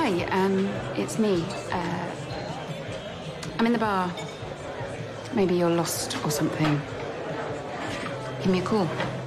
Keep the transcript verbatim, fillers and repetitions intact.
Hi, um, it's me. Uh, I'm in the bar. Maybe you're lost or something. Give me a call.